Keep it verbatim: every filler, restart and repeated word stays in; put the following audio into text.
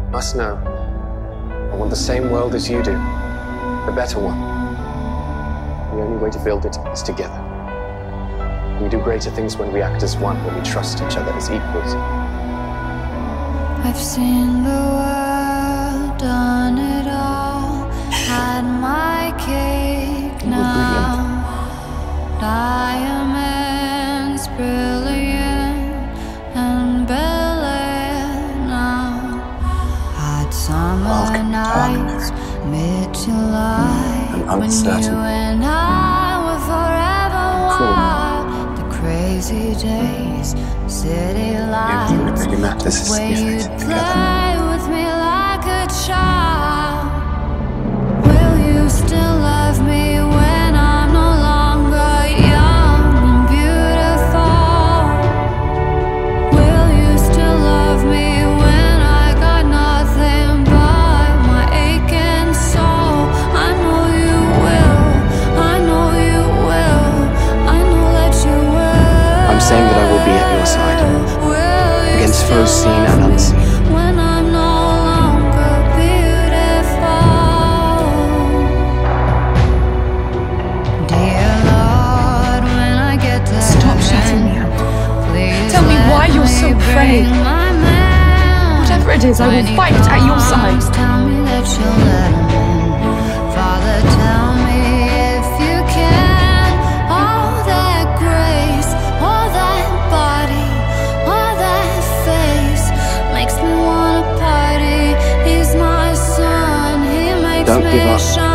must know I want the same world as you do, the better one. The only way to build it is together. We do greater things when we act as one, when we trust each other as equals. I've seen the world, done it all, had my cake now. Diamonds brilliant and Bel-Air now. Hot summer nights, mid-July, when you and I were forever wild. The crazy days, city lights, the way you'd play with me like a child. Will you still love me when I'm no longer young and beautiful? Will you still love me when I got nothing but my aching soul? I know you will, I know you will, I know that you will. I'm saying that I will be at your side, against foes seen and unseen. When I'm no longer beautiful. Dear Lord, when I get to Stop shutting me up. please Tell me why let you're so me afraid. bring my man. Whatever it is, I will fight at your side. Tell me that you'll let him in. Father, tell me if you can. All that grace, all that body, all that face makes me wanna party. He's my son, he makes Don't me give up. shine.